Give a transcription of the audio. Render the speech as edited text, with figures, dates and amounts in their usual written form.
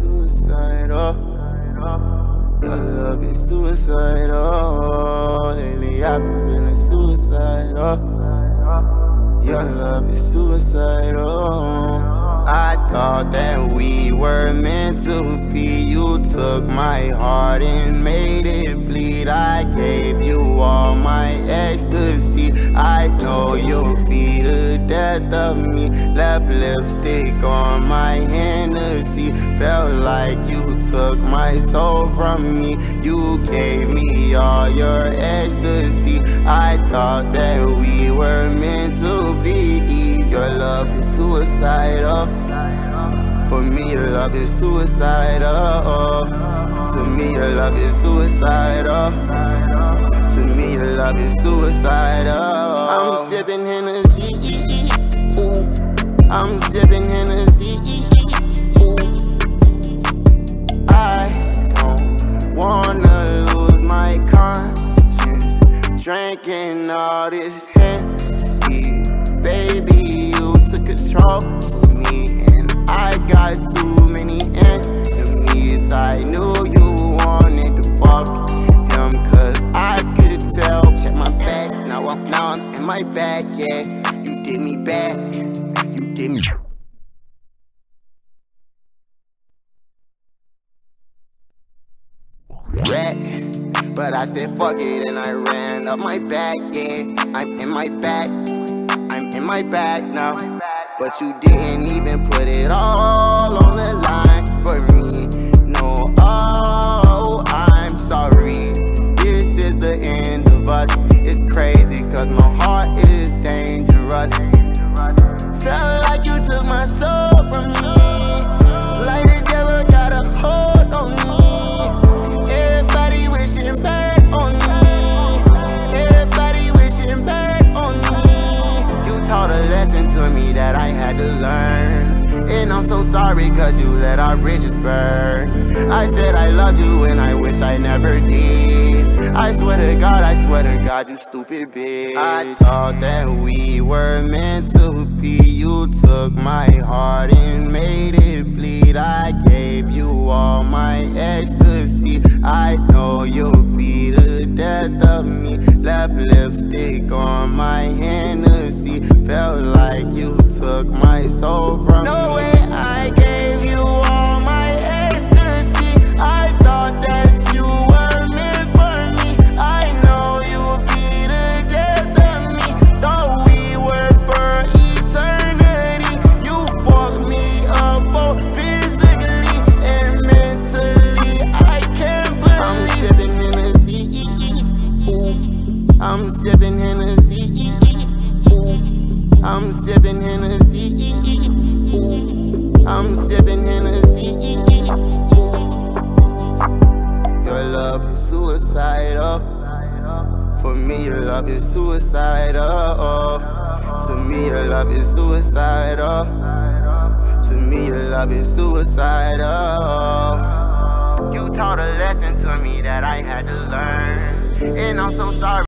suicidal. Your love is suicidal. Lately I've been feeling suicidal. Your love is suicidal. I thought that we were meant to be. You took my heart and made it bleed. I gave you all my ecstasy. I know you'll be the death of me. Left lipstick on my Hennessy. Felt like you took my soul from me. You gave me all your ecstasy. I thought that we were meant to be. Your love is suicidal. For me, your love is suicidal. To me, your love is suicidal. To me, your love is suicidal. I'm sipping Hennessy. Ooh. I'm sipping Hennessy. Ooh. I don't wanna lose my conscience drinking all this Hennessy. Baby, you took control of me, and I got too many enemies. I knew you wanted to fuck him, cause I could tell. Check my back, now I'm in my bag, yeah. You did me bad, you did me. But I said fuck it and I ran up my back, yeah. I'm in my bag now. But you didn't even put it all on the line for me. No, oh, I'm sorry. This is the end of us. It's crazy cause my heart is dangerous. Felt like you took my soul from me. Like the devil got a hold on me. Everybody wishing bad on me. Everybody wishing bad on me. You taught a lesson to me that I had to learn. And I'm so sorry cause you let our bridges burn. I said I loved you and I wish I never did. I swear to God, you stupid bitch. I thought that we were meant to be. You took my heart and made it bleed. I gave you all my ecstasy. I know you'll be the death of me. Left lipstick on my Hennessy. Felt like you took my soul from me. No way I gave you all my ecstasy. I thought that you were meant for me. I know you'll be the death of me. Thought we were for eternity. You fucked me up both physically and mentally. I can't believe I'm sipping Hennessy. Ooh. I'm sipping Hennessy. Ooh. I'm sipping Hennessy. Ooh. I'm sipping Hennessy. Ooh. Your love is suicidal. For me, your love is suicidal. To me, your love is suicidal. To me, your love is suicidal. You taught a lesson to me that I had to learn. And I'm so sorry.